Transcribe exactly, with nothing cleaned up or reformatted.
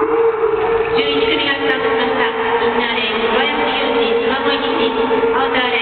じゅういち組がスタートしました。インナーレーン、小林雄二、妻恋西、アウターレーン